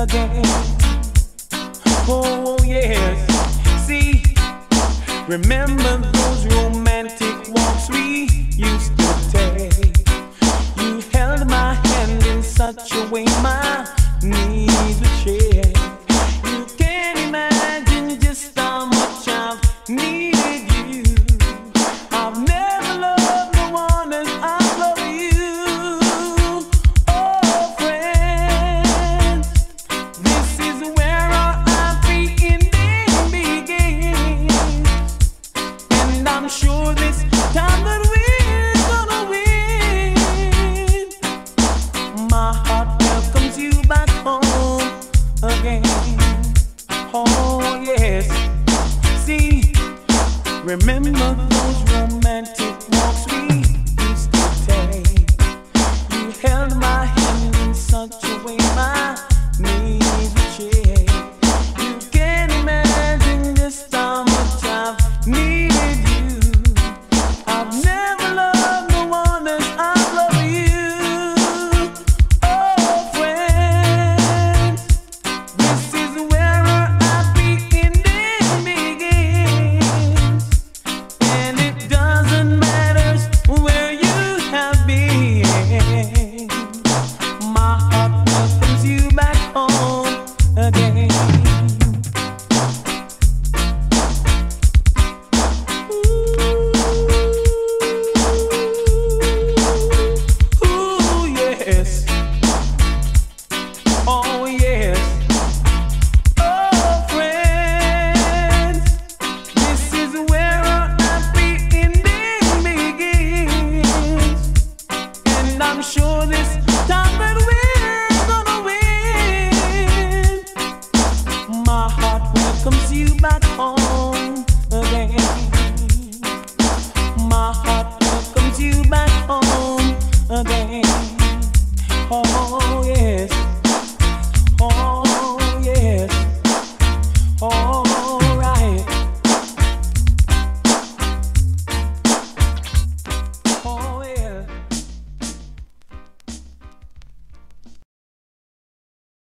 again. Oh yes, see, remember those romantic walks we used to take. You held my hand in such a way my knees would shake. You can't imagine just how much I've needed you. I've never loved no one as I love you. Oh friends, this is where our happy ending begins. And I'm sure this time that we're gonna win. My heart welcomes you back home again. Oh yes, see, remember